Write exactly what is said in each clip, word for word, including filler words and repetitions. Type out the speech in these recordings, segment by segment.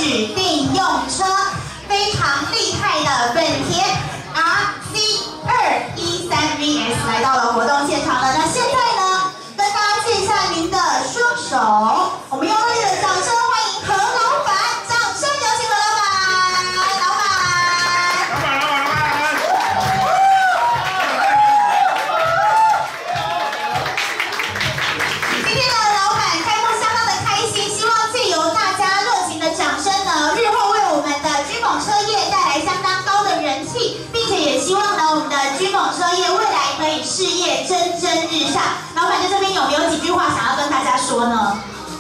指定用车，非常厉害的本田 R C 二一三 V S 来到了活动现场了。那现在呢，跟大家借一下您的双手，我们用热烈的掌声欢迎何老板，掌声有请何老板，老板，老板，老板，老板。今天呢，老板开幕相当的开心，希望借由大家热情的掌声呢，日后为我们的军猛车业带来相当高的人气，并且也希望呢，我们的军猛车业未来可以事业蒸蒸日上。老板在这边有没有几句话想要跟大家说呢？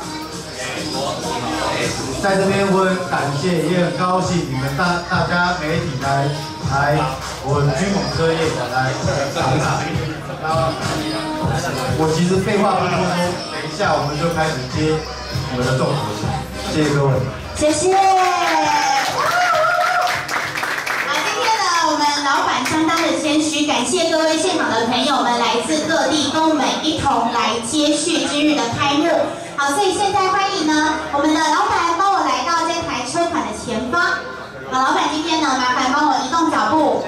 在这边我很感谢，也很高兴你们大大家媒体来来我们军猛车业的来场场。然后我其实废话不多说，等一下我们就开始接我们的重头戏，谢谢各位。 谢谢。好，今天呢，我们老板相当的谦虚，感谢各位现场的朋友们来自各地，跟我们一同来接续今日的开幕。好，所以现在欢迎呢，我们的老板帮我来到这台车款的前方。好，老板今天呢，麻烦帮我移动脚步。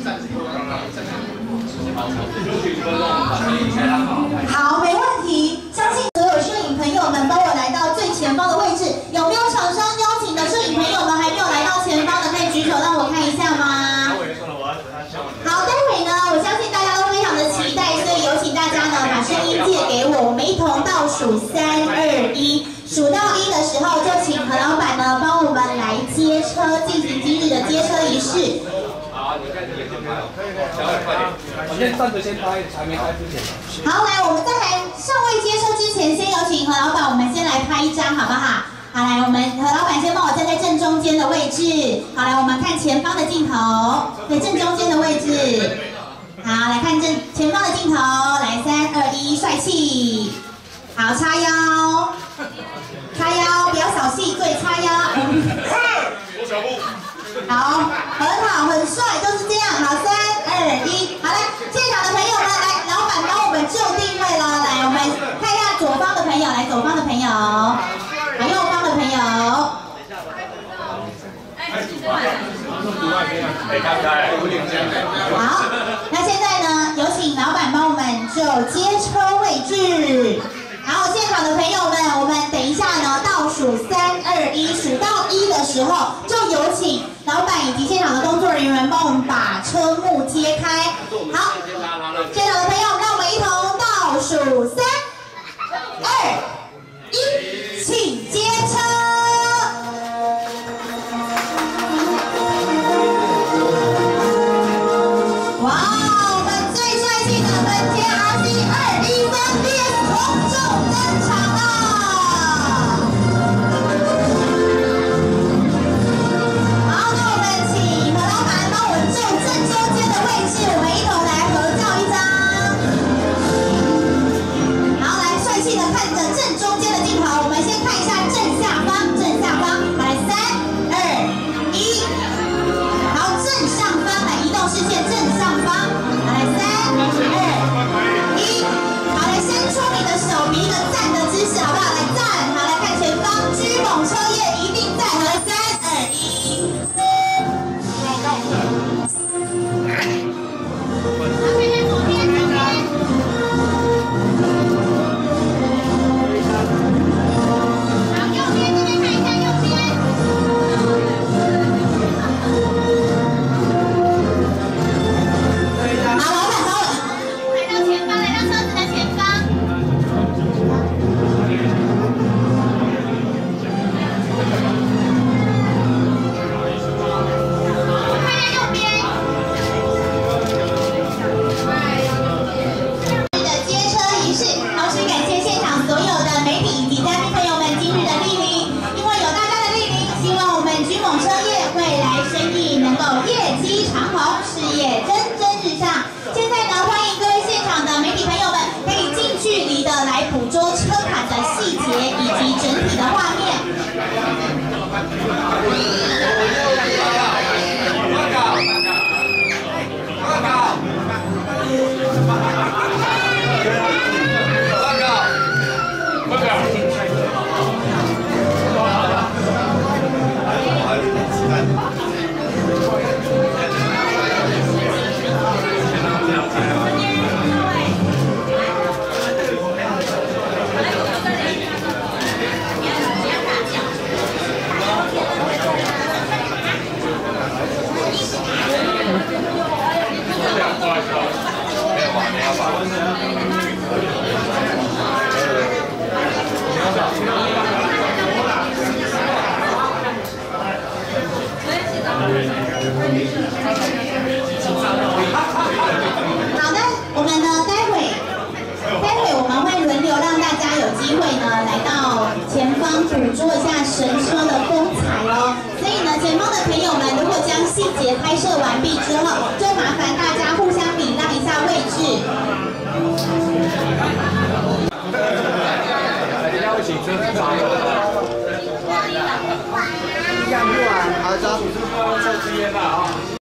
好，没问题。相信所有摄影朋友们帮我来到最前方的位置。有没有厂商邀请的摄影朋友们还没有来到前方的，可以举手让我看一下吗？好，待会呢，我相信大家都非常的期待，所以有请大家呢把声音借给我，我们一同倒数三二一，数到一的时候就请何老板呢帮我们来接车，进行今日的接车仪式。 好，你看你也先拍哦，可以可以，小伟快点，我先站着先拍，还没拍之前。 好，来，我们在来尚未接车之前，先有请何老板，我们先来拍一张，好不好？好，来，我们何老板先帮我站在正中间的位置。好，来，我们看前方的镜头，对，正中间的位置。好，来看正前方的镜头，来，三二一，帅气。好，叉腰，叉腰，不要扫兴，对，叉腰。 左小步。 好，很好，很帅，就是这样。好，三二一，好，来，现场的朋友们，来，老板帮我们就定位了。来，我们看一下左方的朋友，来，左方的朋友，好，右方的朋友。好，那现在呢，有请老板帮我们就接车位置。然后现场的朋友们，我们等一下呢，倒数三二一，数到一的时候，就有请老板以及现场的工作人员帮我们把车幕揭开。好，现场的朋友，让我们一同倒数三二一，请接车。哇，我们最帅气的本田 R C 二一三 V S 隆重登场了。好，那我们请何老板帮我就正中间的位置，我们一同来合照一张。然后来帅气的看着正中间的镜头，我们先看一下正下方，正下方，来三二一，好，正上方来移动视线正上方，来三二一，好，来伸出你的手，比一个赞的姿势，好不好？来赞，好，来看前方，居猛车业一定在，来三二一。好，看看左边，左边。好，右边这边看一下右边。好，老板，好，来到前方，来到车子的前方。看一下右边。的接车仪式，同时感谢现场所有的媒体以及嘉宾朋友们今日的莅临。因为有大家的莅临，希望我们军猛车业未来生意能够业绩长虹，事业蒸蒸日上。现在呢，欢迎各位现场的媒体朋友们，可以近距离的来捕捉车款的细节以及整体的画面。 前方捕捉一下神车的风采哦。所以呢，前方的朋友们，如果将细节拍摄完毕之后，就麻烦大家互相礼让一下位置。 大家会请车子发油。 这样录完，好走。 这支烟了啊。